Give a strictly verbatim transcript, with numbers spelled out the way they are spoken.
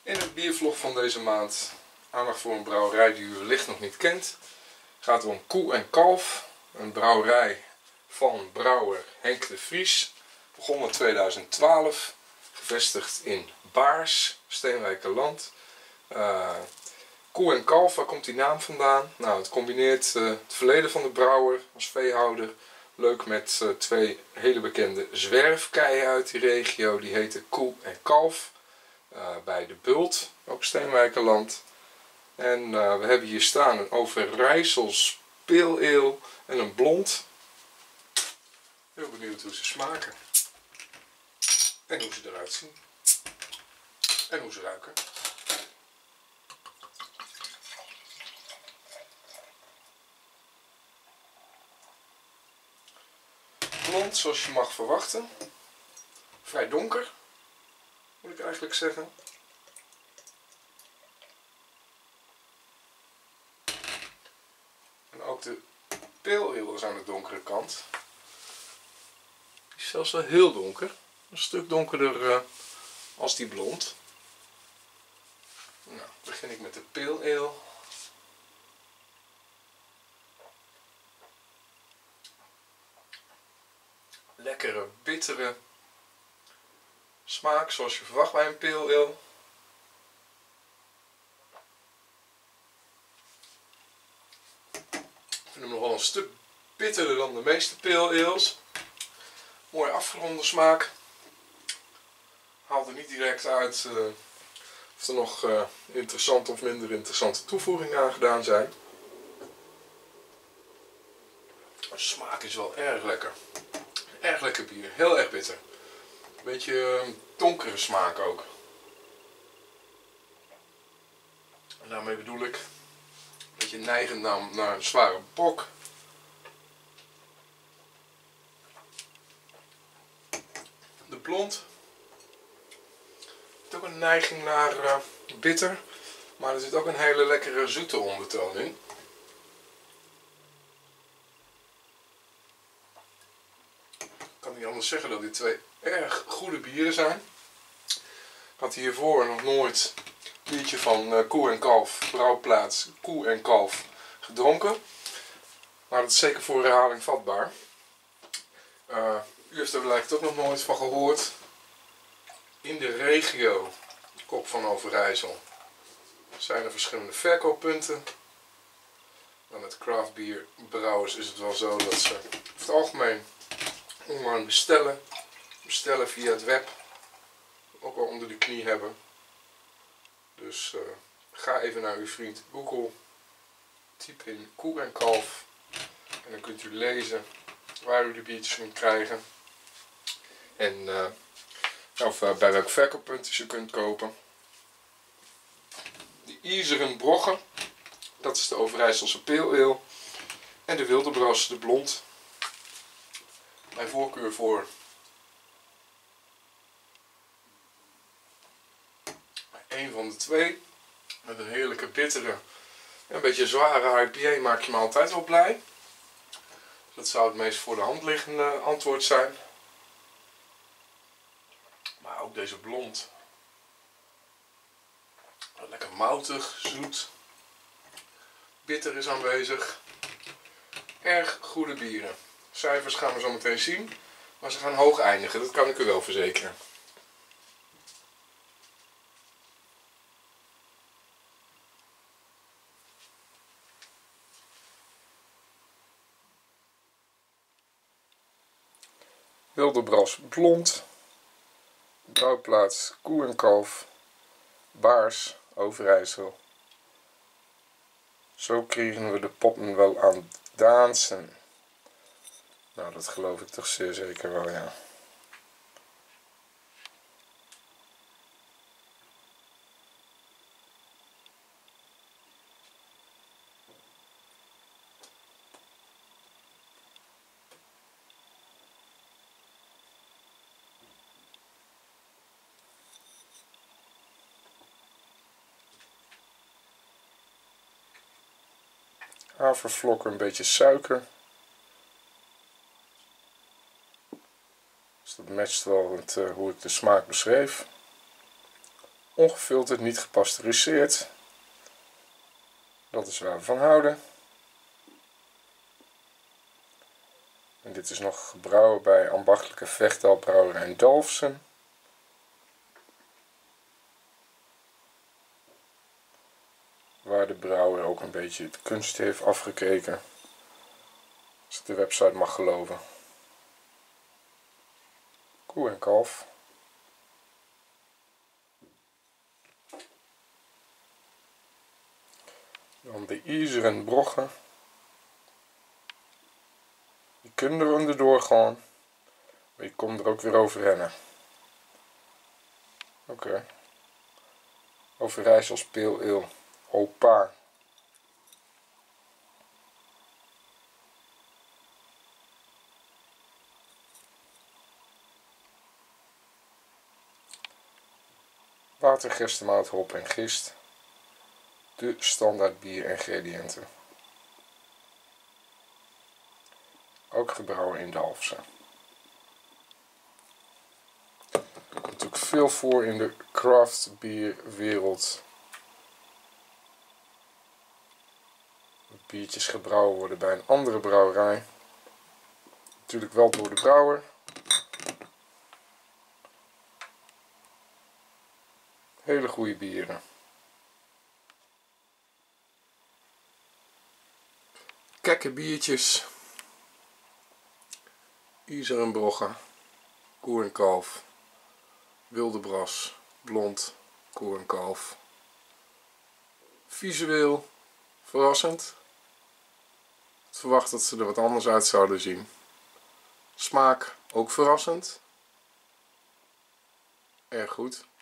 In het biervlog van deze maand aandacht voor een brouwerij die u wellicht nog niet kent. Het gaat om Koe en Kalf, een brouwerij van brouwer Henk de Vries. Begonnen in tweeduizend twaalf, gevestigd in Baars, Steenwijkerland. Uh, Koe en Kalf, waar komt die naam vandaan? Nou, het combineert uh, het verleden van de brouwer als veehouder leuk met uh, twee hele bekende zwerfkeien uit die regio. Die heten Koe en Kalf. Uh, bij de Bult, ook Steenwijkerland. En uh, we hebben hier staan een Overijssels Pale Ale en een blond. Heel benieuwd hoe ze smaken. En hoe ze eruit zien. En hoe ze ruiken. Blond, zoals je mag verwachten. Vrij donker, moet ik eigenlijk zeggen. En ook de Pale Ale is aan de donkere kant. Die is zelfs wel heel donker. Een stuk donkerder uh, als die blond. Nou, begin ik met de Pale Ale. Lekkere, bittere smaak zoals je verwacht bij een Pale Ale. Ik vind hem nog wel een stuk bitterder dan de meeste Pale Ales. Mooi afgeronde smaak. Haal er niet direct uit uh, of er nog uh, interessante of minder interessante toevoegingen aan gedaan zijn. De smaak is wel erg lekker. Erg lekker bier. Heel erg bitter. Een beetje uh, donkere smaak ook. En daarmee bedoel ik een beetje neigend naar, naar een zware bok. De blond heeft ook een neiging naar uh, bitter, maar er zit ook een hele lekkere zoete ondertoon in. Ik kan niet anders zeggen dat dit twee erg goede bieren zijn. Ik had hiervoor nog nooit een biertje van uh, Koe en Kalf, brouwplaats Koe en Kalf, gedronken. Maar dat is zeker voor herhaling vatbaar. Uh, u heeft er wellicht ook nog nooit van gehoord. In de regio Kop van Overijssel zijn er verschillende verkooppunten. Maar met craft beer brouwers is het wel zo dat ze over het algemeen online bestellen. Bestellen via het web. Ook wel onder de knie hebben. Dus uh, ga even naar uw vriend Google. Typ in Koe en Kalf. En dan kunt u lezen waar u de biertjes moet krijgen. En uh, of uh, bij welk verkooppunt u ze kunt kopen. De IJzeren Brogge. Dat is de Overijsselse Pale Ale. En de Wildebras, de blond. Mijn voorkeur voor een van de twee. Met een heerlijke bittere, een beetje zware I P A maak je me altijd wel blij. Dat zou het meest voor de hand liggende antwoord zijn. Maar ook deze blond. Lekker moutig, zoet. Bitter is aanwezig. Erg goede bieren. Cijfers gaan we zo meteen zien. Maar ze gaan hoog eindigen, dat kan ik u wel verzekeren. Wildebras blond. Brouwplaats Koe en Kalf. Baars, Overijssel. Zo kregen we de poppen wel aan dansen. Nou, dat geloof ik toch zeer zeker wel, ja. Havervlokken, een beetje suiker. Dus dat matcht wel met uh, hoe ik de smaak beschreef. Ongefilterd, niet gepasteuriseerd. Dat is waar we van houden. En dit is nog gebrouwen bij ambachtelijke Vechtal-brouwerij in Dalfsen. Waar de brouwer ook een beetje de kunst heeft afgekeken. Als ik de website mag geloven. Koe en kalf. Dan de ijzeren broggen. Je kunt er onderdoor gaan. Maar je komt er ook weer overheen. Oké. Okay. Overijssels Pale Ale. Opa. Water, gerstemout, hop en gist. De standaard bieringrediënten. Ook gebrouwen in Dalfsen. Er komt natuurlijk veel voor in de craft bierwereld. Biertjes gebrouwen worden bij een andere brouwerij. Natuurlijk wel door de brouwer. Hele goede bieren. Kekke biertjes. Ijzeren broggen. Koe en kalf. Wilde bras. Blond. Koe en kalf. Visueel verrassend. Ik verwacht dat ze er wat anders uit zouden zien. Smaak ook verrassend. Erg goed.